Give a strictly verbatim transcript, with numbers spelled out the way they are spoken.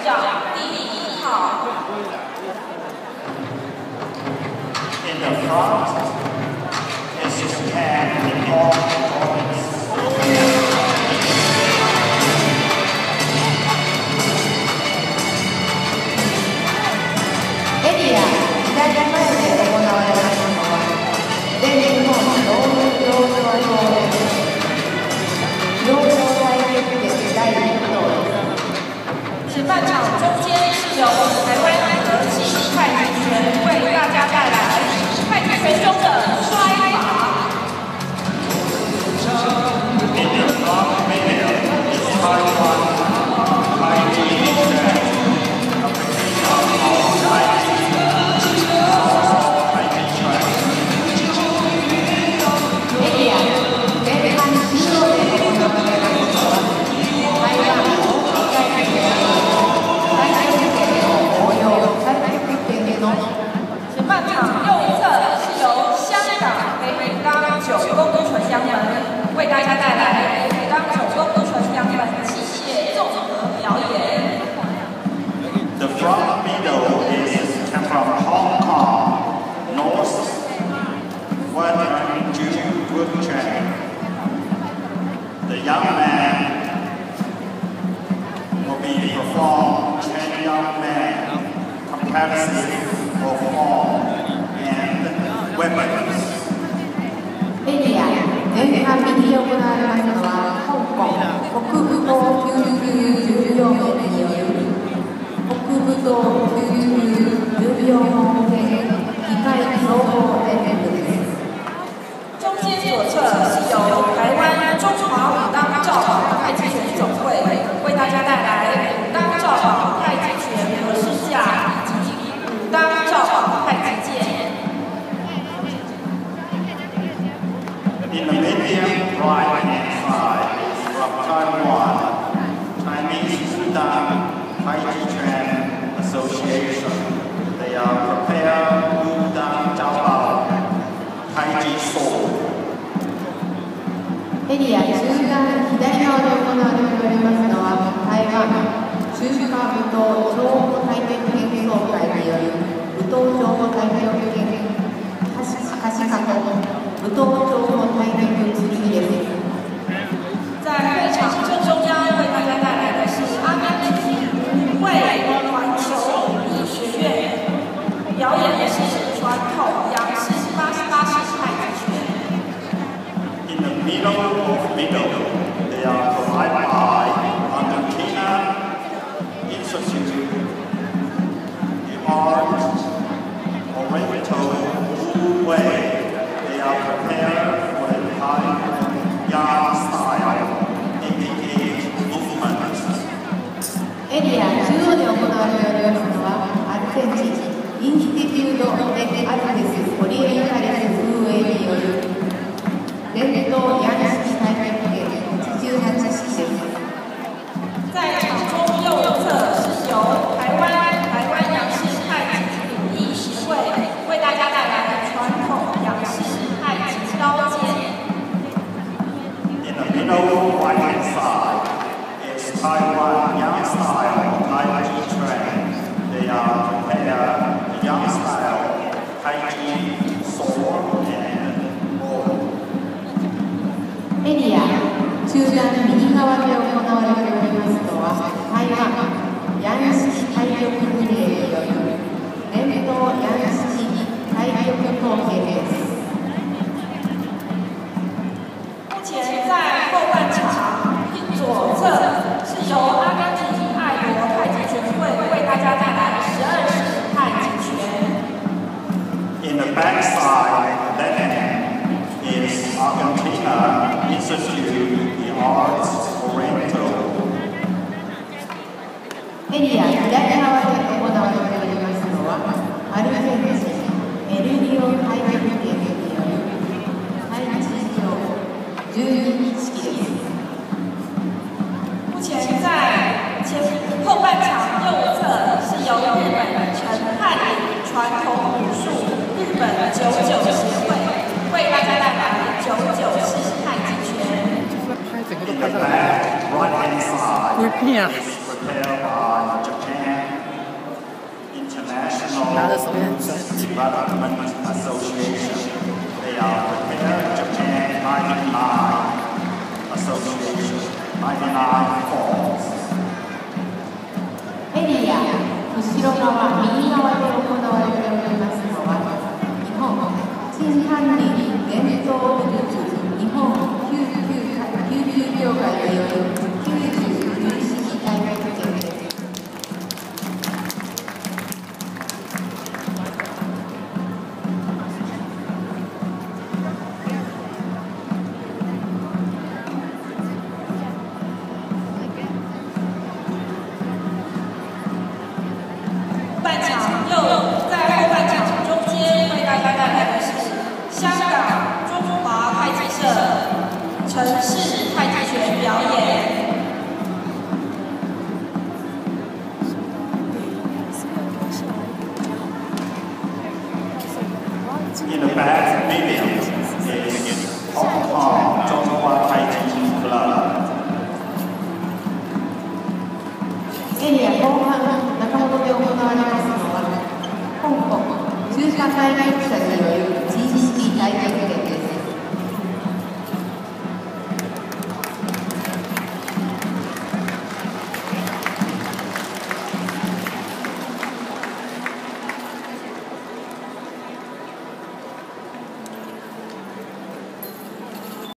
长第一号。 In the front is Japan in all points. エリア左前で行われますのは全日本道路表彰表です。表彰台決定第一等です。 前半场中间是由台湾和气太极拳为大家带来太极拳中的摔法。 In the front middle is Taiwan Taiji Chuan. The front middle is come from Hong Kong, North Western Ju Wood Chain. The young man will be performed Chen Young Man, comparison of form and weapons. エリア前半右に行われますのは香港国武道きゅうじゅうよん名による国武道きゅうじゅうよん名機械総合演練部です。 中间左侧是由台湾中华武当照宝太极拳总会为大家带来武当照宝太极拳和试架以及武当照宝太极剑。 In the medium right hand side is from Taiwan, Chinese Wudang Taiji Chuan Association. They are prepared Wudang Zhaobao Taiji Sword. エリア中段左側で行われておりますのは台湾中華武道情報体験研究会による武道情報体験研究可視化と武道情報体験研究です。 在会场正中央为大家带来的是阿根廷无畏环球武艺学院表演的是传统洋式八十八式太极拳。 In the middle of middle, they are provided by Argentina Institute, the Art Oriental Wu Wei. They are prepared for the Thai Yang style, eighty-eight movements. エリア中央で行われておりますのはアルゼンチンインスティテュード・デ・アルテス・オリエンタレス運営による伝統ヤン式太極拳はちじゅうはち式です。 在场中右侧是由台湾台湾洋式太极武艺协会为大家带来传统洋式太极刀剑。 In the middle right hand side is Taiwan Yang style Taiji Chuan. They are prepared the Yang style Taiji sword and bow. エリア中段右側で行われておりますのは台湾ヤン式太極リレーによる伝統ヤン式太極統計です。 目前在后半场左侧是由阿根廷爱国太极拳会为大家带来十二式太极拳。 In the back side, left hand is Argentina Institute, the Arts Oriental. エリア左側で行われておりますのはアルゼンチンエルリオ太極拳による太極場じゅうに式です。 目前在前后半场右侧是由日本陈汉武传统武术日本九九协会为大家带来九九式太极拳。 In the back right hand side is prepared by Japan International Development Association. They are prepared Japan ninety-nine Association, ninety-nine Falls. エリア後ろ側右側で行われておりますのは日本陳犯人伝統武術日本救急救急協会によるきゅうじゅう有識大会決です。 半场右，在后半场中间为大家带来的是香港中华太极社城市太极拳表演。 In the back pavilion is Hong Kong 中华太极 Club. エリア後半中本で行われますのは香港中華太極社による自意識大会決